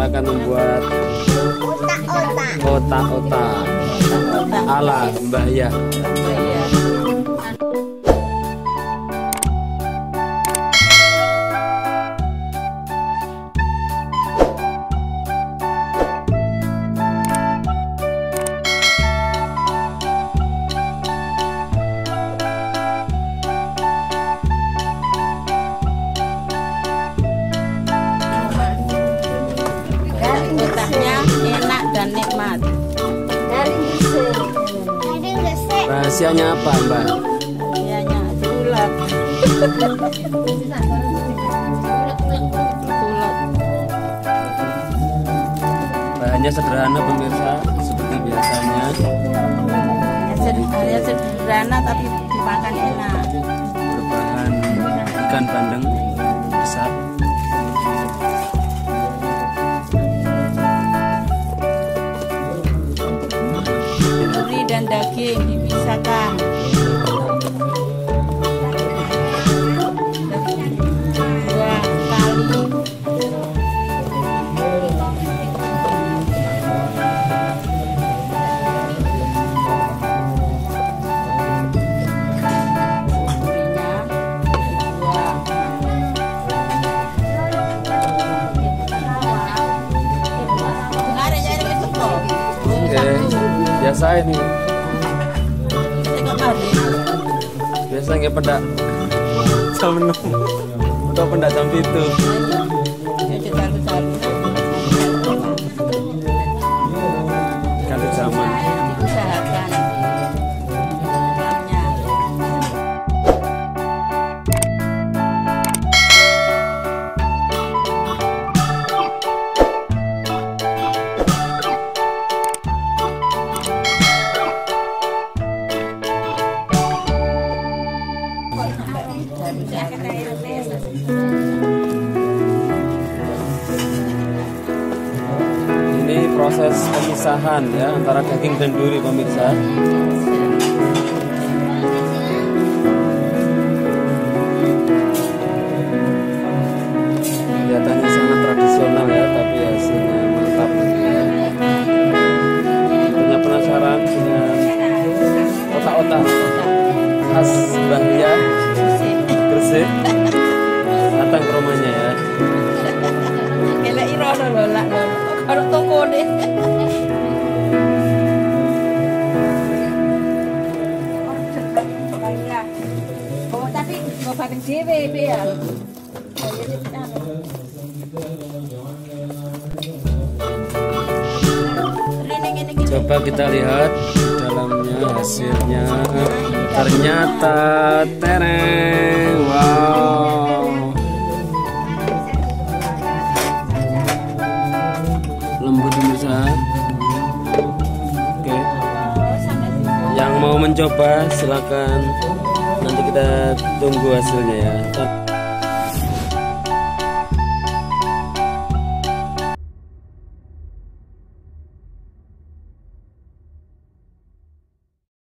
akan membuat otak-otak ala Mbah Yah. Otaknya enak dan nikmat. Rahasianya apa, Mbak? Rahasianya bulat. Bahannya sederhana pemirsa, seperti biasanya. Hanya sederhana tapi dimakan enak. Berbahan ikan bandeng besar. Duri dan daging dipisahkan. Dua kali. Biasa ini. Biasa nggak pendak jam 6 atau pendak jam 7. Ganti zaman. Ini proses pemisahan ya antara daging dan duri pemirsa. Kelihatannya sangat tradisional ya, tapi hasilnya mantap. Punya penasaran dengan otak-otak khas Mbah Yah Gresik? Datang ke rumahnya ya. Kelek irono lho lak lho. Kalau toko deh. Oh, tapi mau bareng dhewe ya. Coba kita lihat dalamnya, hasilnya. Ternyata tereng, wow, lembut pemirsa. Oke, yang mau mencoba silakan, nanti kita tunggu hasilnya ya.